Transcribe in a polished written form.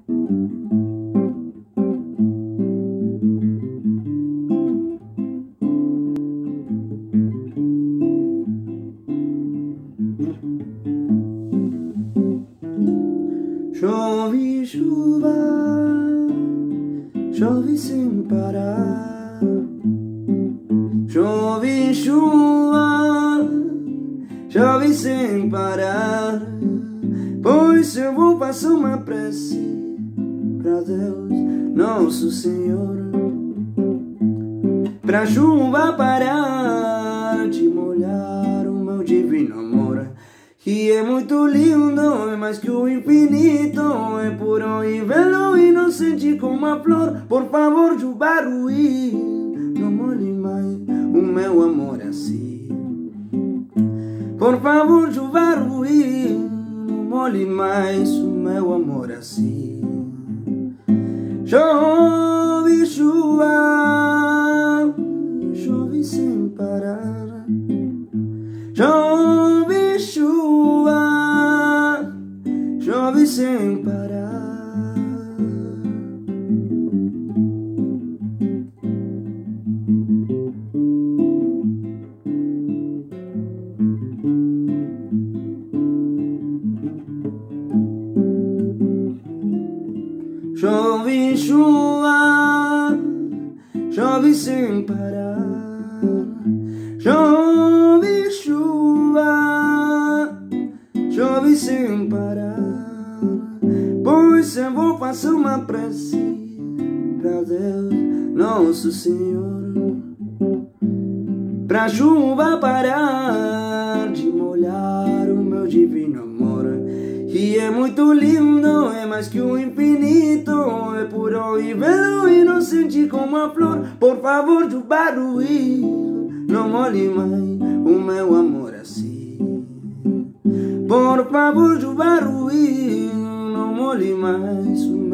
Chove chuva, chove sem parar. Chove chuva, chove sem parar. Pois eu vou fazer uma prece pra Deus, Nosso Senhor, pra chuva parar de molhar o meu divino amor, que é muito lindo, é mais que o infinito, é puro e belo, inocente como a flor. Por favor, chuva ruim, não molhe mais o meu amor assim. Por favor, chuva ruim, não molhe mais o meu amor assim. Chove chuva, chove sem parar. Chove chuva, chove sem parar. Chove chuva, chove sem parar. Chove chuva, chove sem parar. Pois eu vou fazer uma prece pra Deus, Nosso Senhor, pra chuva parar de molhar o meu divino amor, que é muito lindo, é mais que o infinito, é puro e belo, inocente como a flor. Por favor, chuva ruim, não molhe mais o meu amor assim. Por favor, chuva ruim, não molhe mais o